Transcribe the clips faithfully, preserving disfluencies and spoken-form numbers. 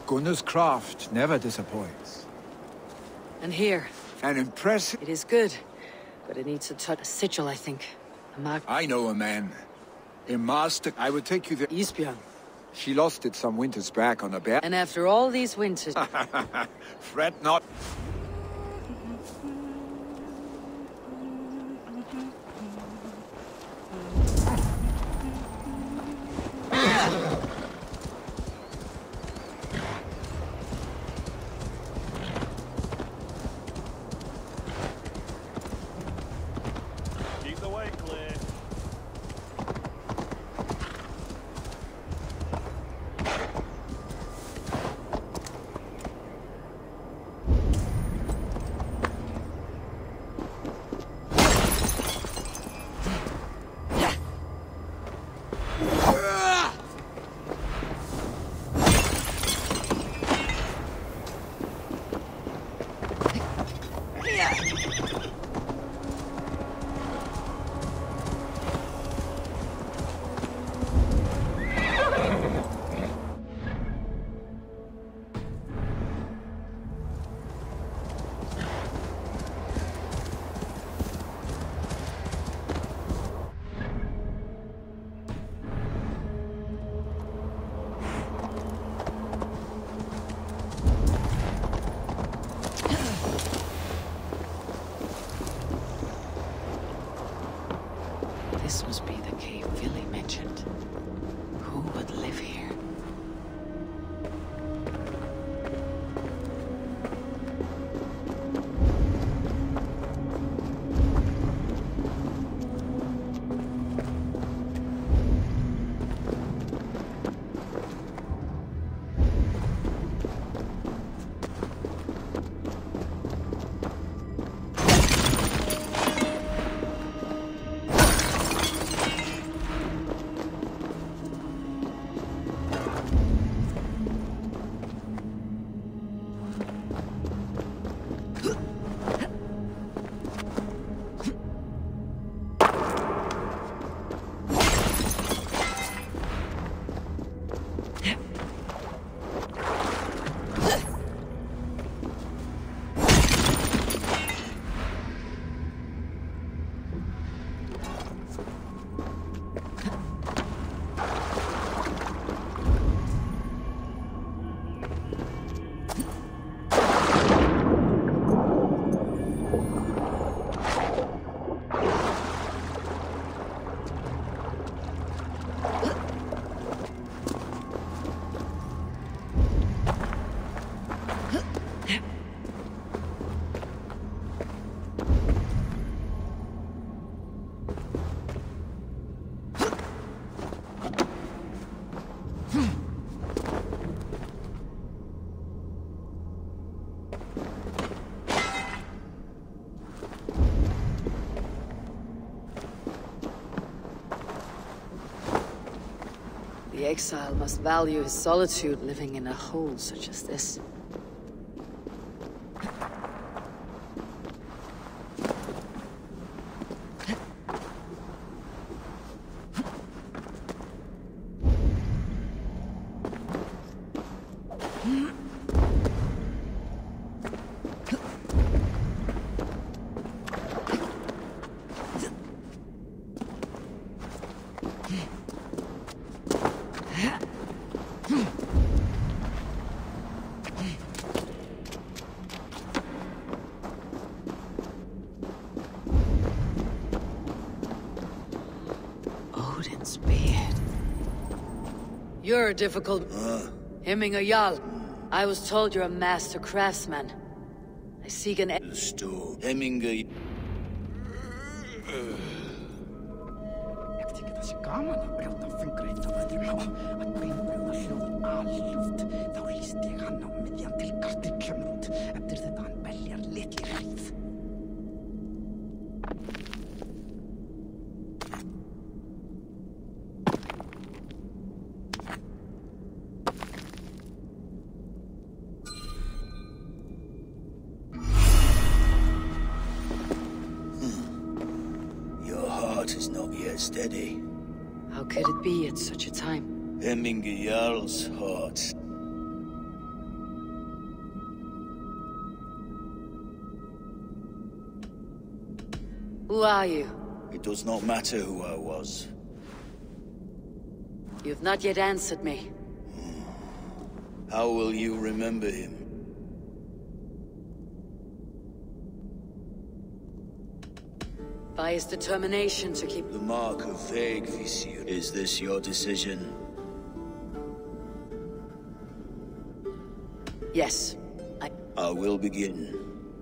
Gunnar's craft never disappoints. And here. An impressive... It is good, but it needs a touch. A sigil, I think. A mark. I know a man. A master. I would take you there. Isbjorn. She lost it some winters back on a bear. And after all these winters... Fret not. This must be the cave Billy mentioned. Who would live here? The exile must value his solitude living in a hole such as this. Odin's beard. You're a difficult... Uh. Hemming a Jarl. I was told you're a master craftsman. I seek an... Stå. Hemming a... Ég þykir það sé gaman að brjóta fingur eitt af öðrum á að beinbrjóða hljóð alljúft. Þá líst ég hann á miðjan til gartið kemur út. Eftir þetta hann beljar litli hríð. Is not yet steady. How could it be at such a time? Hemming a Jarl's heart. Who are you? It does not matter who I was. You've not yet answered me. How will you remember him? By his determination to keep... The mark of vague Visir. Is this your decision? Yes. I... I will begin.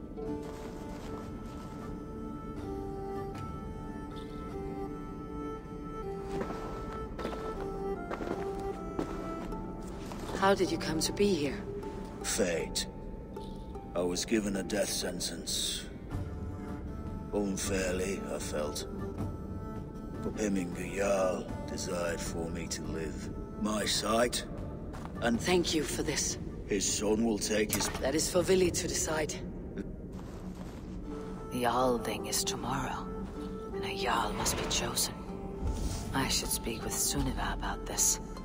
How did you come to be here? Fate. I was given a death sentence. Unfairly, I felt. But Hemminger Jarl desired for me to live. My sight, and Thank you for this. his son will take his... That is for Vili to decide. The Althing is tomorrow, and a Jarl must be chosen. I should speak with Sunniva about this.